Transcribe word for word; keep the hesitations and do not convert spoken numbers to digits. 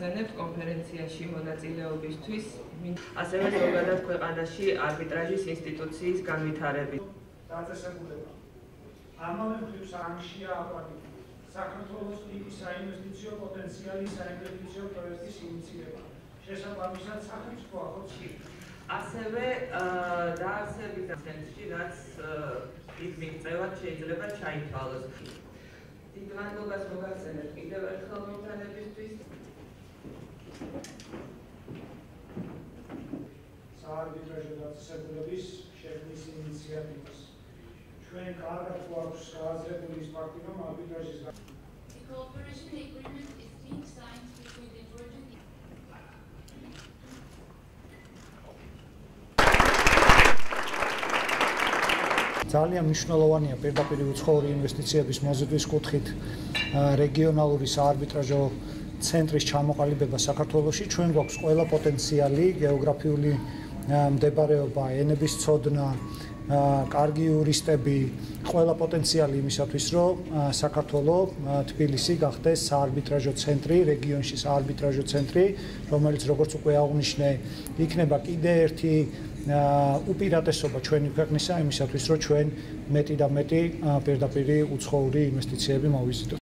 მოგახსენებთ კონფერენციაში მონაწილეობისთვის, ასევე ზოგადად ქვეყანაში არბიტრაჟის ინსტიტუციის განვითარებით. დაწესებულება. ამავე მხრივ სანქცია აყვანილი. საქართველოს ტიპის საინვესტიციო პოტენციალის საინვესტიციო პროექტის ინიციირება. შესაბამისად სახელმწიფო ახორციელებს. ასევე დაარსების ცენტრში, რაც ის მიღწევად შეიძლება ჩაითვალოს. დიდვანობას მოგახსენებთ კიდევ ერთხელ მომთანებისთვის. საარბიტრაჟო დაწესებულების შექმნის ინიციატივას. ჩვენ კარგად გვაქვს გააზრებული ის ფაქტი, რომ არბიტრაჟის ძალიან მნიშვნელოვანია პირდაპირ უცხოური ინვესტიციების მოზიდვის კუთხით რეგიონალური საარბიტრაჟო ცენტრის ჩამოყალიბება საქართველოში. ჩვენ გვაქვს ყველა პოტენციალი, გეოგრაფიული მდებარეობა, ენების ცოდნა, კარგი იურისტები, ყველა პოტენციალი იმისათვის, რომ საქართველოს თბილისი გახდეს საარბიტრაჟო ცენტრი, რეგიონში საარბიტრაჟო ცენტრი, რომელიც როგორც უკვე აღნიშნე, იქნება კიდე ერთი უპირატესობა ჩვენი ქვეყნისა იმისათვის, რომ ჩვენ მეტი და მეტი პირდაპირ უცხოური ინვესტიციები მოვიზიდოთ.